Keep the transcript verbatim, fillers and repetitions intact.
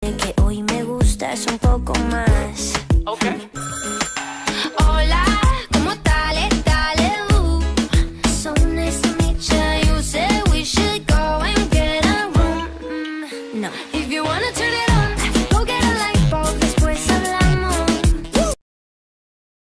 que hoy me gustas un poco más. Ok.